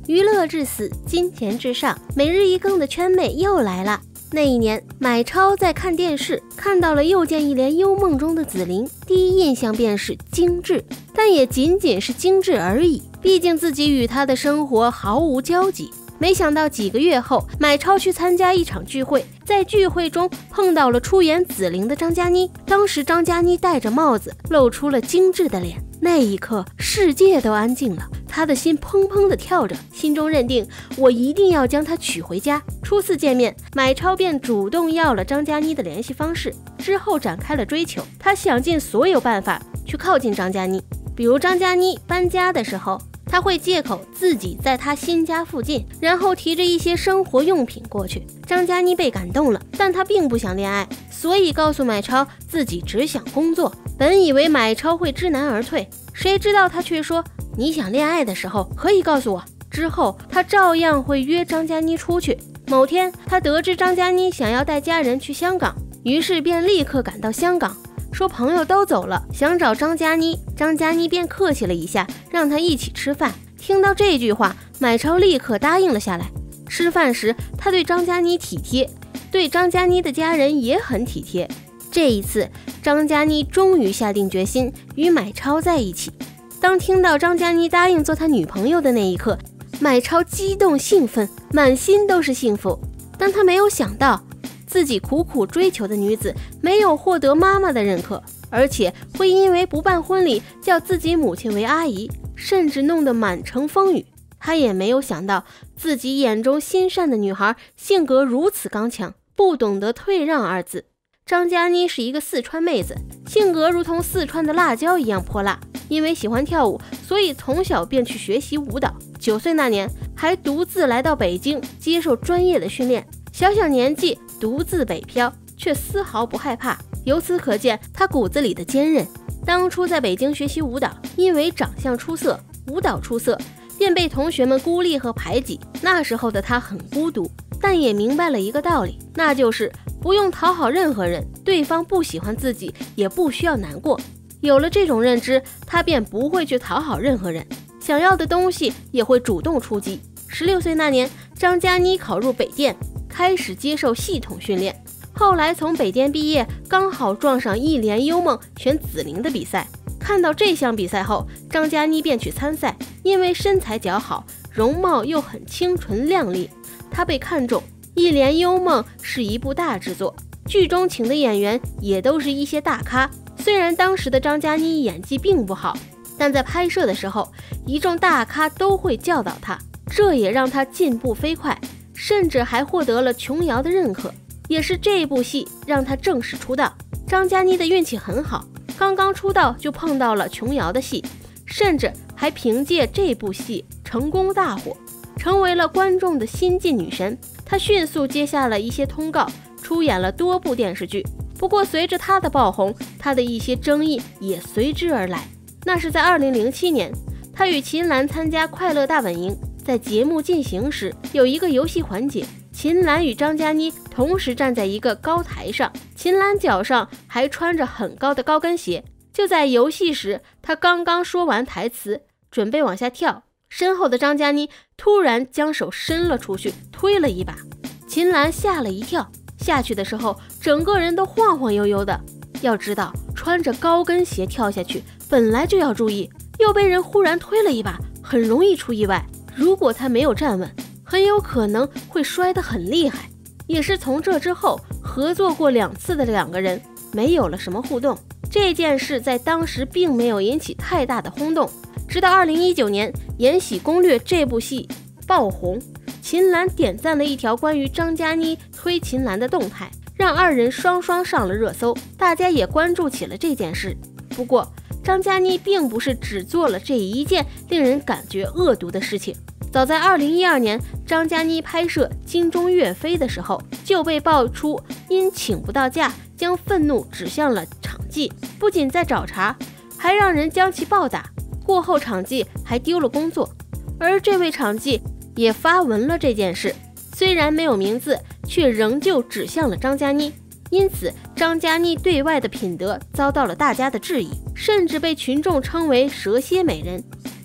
娱乐至死，金钱至上，每日一更的圈妹又来了。那一年，买超在看电视，看到了《又见一帘幽梦》中的紫菱，第一印象便是精致，但也仅仅是精致而已，毕竟自己与她的生活毫无交集。没想到几个月后，买超去参加一场聚会，在聚会中碰到了出演紫菱的张嘉倪。当时张嘉倪戴着帽子，露出了精致的脸，那一刻世界都安静了，他的心砰砰地跳着，心中认定我一定要将她娶回家。初次见面，买超便主动要了张嘉倪的联系方式，之后展开了追求。他想尽所有办法去靠近张嘉倪，比如张嘉倪搬家的时候，他会借口自己在他新家附近，然后提着一些生活用品过去。张嘉倪被感动了，但他并不想恋爱，所以告诉买超自己只想工作。本以为买超会知难而退，谁知道他却说，你想恋爱的时候可以告诉我。之后他照样会约张嘉倪出去。某天他得知张嘉倪想要带家人去香港，于是便立刻赶到香港，说朋友都走了，想找张嘉倪。张嘉倪便客气了一下，让他一起吃饭。听到这句话，买超立刻答应了下来。吃饭时他对张嘉倪体贴，对张嘉倪的家人也很体贴。这一次张嘉倪终于下定决心与买超在一起。当听到张嘉倪答应做他女朋友的那一刻，买超激动兴奋，满心都是幸福。但他没有想到，自己苦苦追求的女子没有获得妈妈的认可，而且会因为不办婚礼叫自己母亲为阿姨，甚至弄得满城风雨。他也没有想到，自己眼中心善的女孩性格如此刚强，不懂得退让二字。张嘉倪是一个四川妹子，性格如同四川的辣椒一样泼辣。因为喜欢跳舞，所以从小便去学习舞蹈。9岁那年，还独自来到北京接受专业的训练。小小年纪独自北漂，却丝毫不害怕。由此可见，她骨子里的坚韧。当初在北京学习舞蹈，因为长相出色，舞蹈出色，便被同学们孤立和排挤。那时候的她很孤独，但也明白了一个道理，那就是不用讨好任何人，对方不喜欢自己也不需要难过。有了这种认知，他便不会去讨好任何人，想要的东西也会主动出击。16岁那年，张嘉倪考入北电，开始接受系统训练。后来从北电毕业，刚好撞上一帘幽梦选紫菱的比赛。看到这项比赛后，张嘉倪便去参赛。因为身材较好，容貌又很清纯靓丽，她被看中。一帘幽梦是一部大制作，剧中请的演员也都是一些大咖。虽然当时的张嘉倪演技并不好，但在拍摄的时候，一众大咖都会教导她，这也让她进步飞快，甚至还获得了琼瑶的认可。也是这部戏让她正式出道。张嘉倪的运气很好，刚刚出道就碰到了琼瑶的戏，甚至还凭借这部戏成功大火，成为了观众的新晋女神。她迅速接下了一些通告，出演了多部电视剧。不过随着她的爆红，她的一些争议也随之而来。那是在2007年，她与秦岚参加快乐大本营，在节目进行时，有一个游戏环节，秦岚与张嘉倪同时站在一个高台上，秦岚脚上还穿着很高的高跟鞋。就在游戏时，她刚刚说完台词，准备往下跳，身后的张嘉倪突然将手伸了出去，推了一把。秦岚吓了一跳，下去的时候整个人都晃晃悠悠的。要知道，穿着高跟鞋跳下去本来就要注意，又被人忽然推了一把，很容易出意外。如果他没有站稳，很有可能会摔得很厉害。也是从这之后，合作过2次的2个人没有了什么互动。这件事在当时并没有引起太大的轰动，直到2019年《延禧攻略》这部戏爆红，秦岚点赞了一条关于张嘉倪推秦岚的动态，让2人双双上了热搜，大家也关注起了这件事。不过张嘉倪并不是只做了这一件令人感觉恶毒的事情。早在2012年，张嘉倪拍摄《金钟岳飞》的时候，就被爆出因请不到假，将愤怒指向了场记，不仅在找茬，还让人将其暴打。过后场记还丢了工作，而这位场记也发文了这件事，虽然没有名字，却仍旧指向了张嘉倪。因此张嘉倪对外的品德遭到了大家的质疑，甚至被群众称为蛇蝎美人。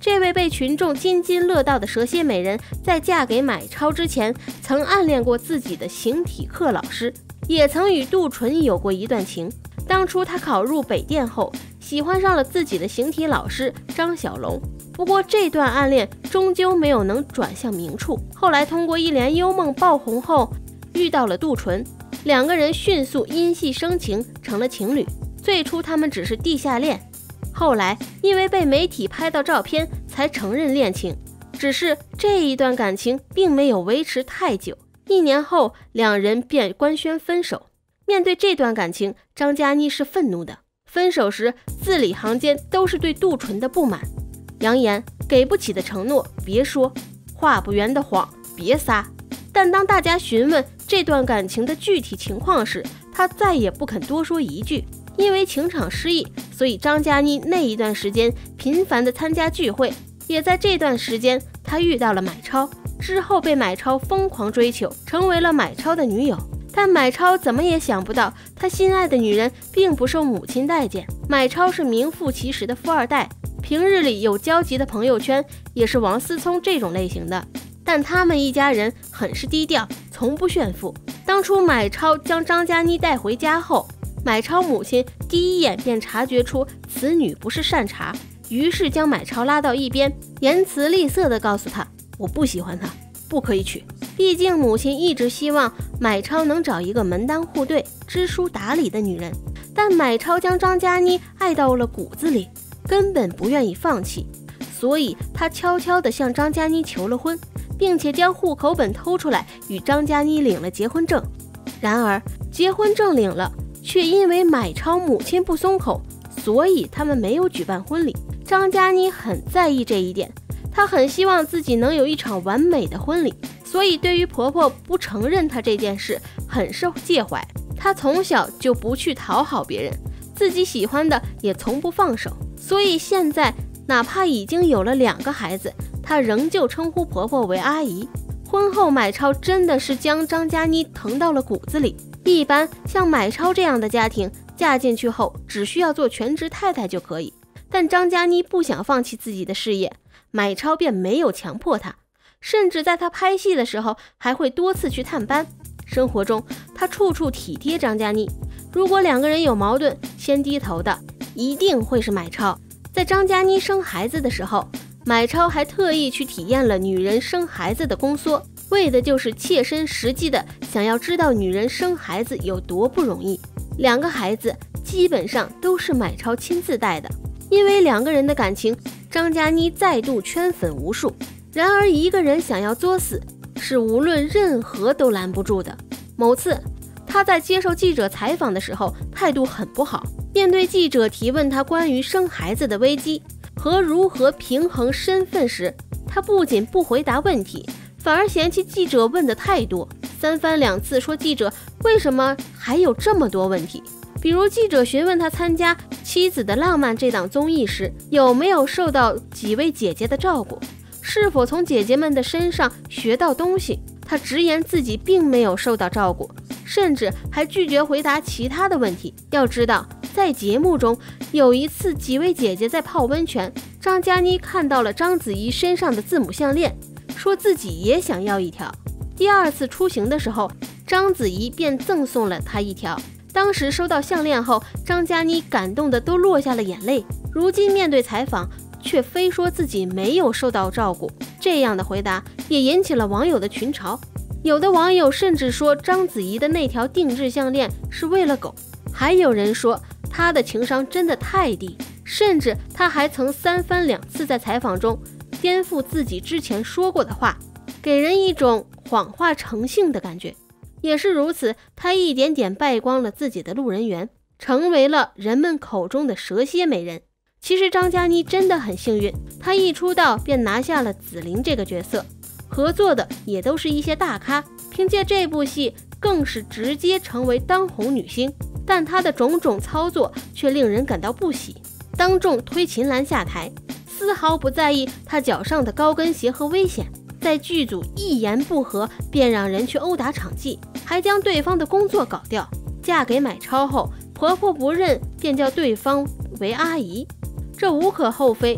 这位被群众津津乐道的蛇蝎美人，在嫁给买超之前，曾暗恋过自己的形体课老师，也曾与杜淳有过一段情。当初她考入北电后，喜欢上了自己的形体老师张小龙。不过这段暗恋终究没有能转向明处。后来通过《一帘幽梦》爆红后，遇到了杜淳，两个人迅速因戏生情，成了情侣。最初他们只是地下恋，后来因为被媒体拍到照片，才承认恋情。只是这一段感情并没有维持太久，1年后两人便官宣分手。面对这段感情，张嘉倪是愤怒的。分手时字里行间都是对杜淳的不满，扬言给不起的承诺别说，画不圆的谎别撒。但当大家询问这段感情的具体情况时，他再也不肯多说一句。因为情场失意，所以张嘉倪那一段时间频繁地参加聚会。也在这段时间，他遇到了买超，之后被买超疯狂追求，成为了买超的女友。但买超怎么也想不到，他心爱的女人并不受母亲待见。买超是名副其实的富二代，平日里有交集的朋友圈也是王思聪这种类型的，但他们一家人很是低调，从不炫富。当初买超将张嘉倪带回家后，买超母亲第一眼便察觉出此女不是善茬，于是将买超拉到一边，言辞厉色地告诉他，我不喜欢她，不可以娶。毕竟母亲一直希望买超能找一个门当户对、知书达理的女人，但买超将张嘉倪爱到了骨子里，根本不愿意放弃，所以他悄悄地向张嘉倪求了婚，并且将户口本偷出来与张嘉倪领了结婚证。然而结婚证领了，却因为买超母亲不松口，所以他们没有举办婚礼。张嘉倪很在意这一点，她很希望自己能有一场完美的婚礼，所以对于婆婆不承认她这件事很是介怀。她从小就不去讨好别人，自己喜欢的也从不放手，所以现在哪怕已经有了2个孩子，她仍旧称呼婆婆为阿姨。婚后买超真的是将张嘉倪疼到了骨子里。一般像买超这样的家庭，嫁进去后只需要做全职太太就可以，但张嘉倪不想放弃自己的事业，买超便没有强迫她，甚至在她拍戏的时候还会多次去探班。生活中他处处体贴张嘉倪，如果2个人有矛盾，先低头的一定会是买超。在张嘉倪生孩子的时候，买超还特意去体验了女人生孩子的宫缩，为的就是切身实际的想要知道女人生孩子有多不容易。2个孩子基本上都是买超亲自带的。因为2个人的感情，张嘉倪再度圈粉无数。然而一个人想要作死，是无论任何都拦不住的。某次他在接受记者采访的时候态度很不好，面对记者提问他关于生孩子的危机和如何平衡身份时，他不仅不回答问题，反而嫌弃记者问的太多，3番2次说记者为什么还有这么多问题。比如记者询问他参加《妻子的浪漫》这档综艺时，有没有受到几位姐姐的照顾，是否从姐姐们的身上学到东西，他直言自己并没有受到照顾，甚至还拒绝回答其他的问题。要知道，在节目中有一次几位姐姐在泡温泉，张嘉倪看到了章子怡身上的字母项链，说自己也想要一条。第2次出行的时候，章子怡便赠送了她一条。当时收到项链后，张嘉倪感动的都落下了眼泪。如今面对采访，却非说自己没有受到照顾，这样的回答也引起了网友的群嘲。有的网友甚至说章子怡的那条定制项链是为了狗，还有人说她的情商真的太低，甚至她还曾3番2次在采访中颠覆自己之前说过的话，给人一种谎话成性的感觉。也是如此，她一点点败光了自己的路人缘，成为了人们口中的蛇蝎美人。其实张嘉倪真的很幸运，她一出道便拿下了紫菱这个角色，合作的也都是一些大咖，凭借这部戏更是直接成为当红女星。但她的种种操作却令人感到不喜，当众推秦岚下台，丝毫不在意她脚上的高跟鞋和危险，在剧组一言不合便让人去殴打场记，还将对方的工作搞掉。嫁给买超后，婆婆不认便叫对方为阿姨，这无可厚非，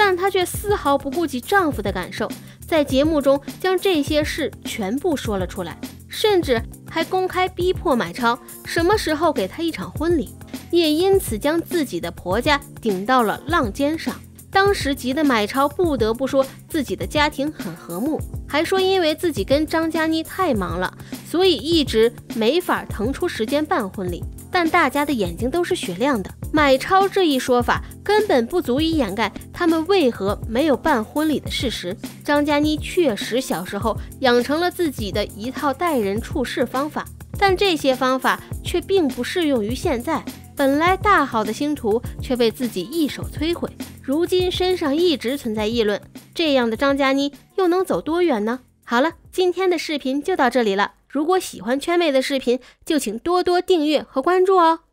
但她却丝毫不顾及丈夫的感受，在节目中将这些事全部说了出来，甚至还公开逼迫买超什么时候给她一场婚礼，也因此将自己的婆家顶到了浪尖上。当时急的买超不得不说自己的家庭很和睦，还说因为自己跟张嘉倪太忙了，所以一直没法腾出时间办婚礼。但大家的眼睛都是雪亮的，买超这一说法根本不足以掩盖他们为何没有办婚礼的事实。张嘉倪确实小时候养成了自己的一套待人处事方法，但这些方法却并不适用于现在。本来大好的星途却被自己一手摧毁，如今身上一直存在议论，这样的张嘉倪又能走多远呢？好了，今天的视频就到这里了。如果喜欢圈妹的视频，就请多多订阅和关注哦。